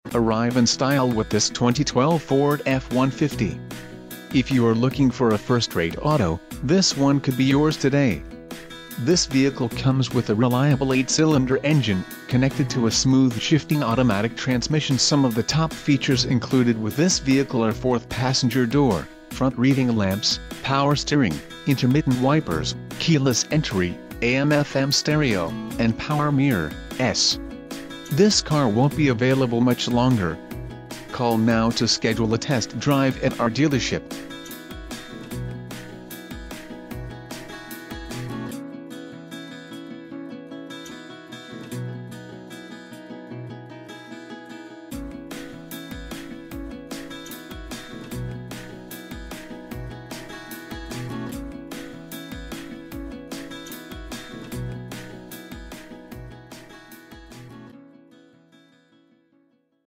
Arrive in style with this 2012 Ford F-150. If you are looking for a first-rate auto, this one could be yours today. This vehicle comes with a reliable 8-cylinder engine, connected to a smooth shifting automatic transmission. Some of the top features included with this vehicle are fourth passenger door, front reading lamps, power steering, intermittent wipers, keyless entry, AM/FM stereo, and power mirrors. This car won't be available much longer. Call now to schedule a test drive at our dealership.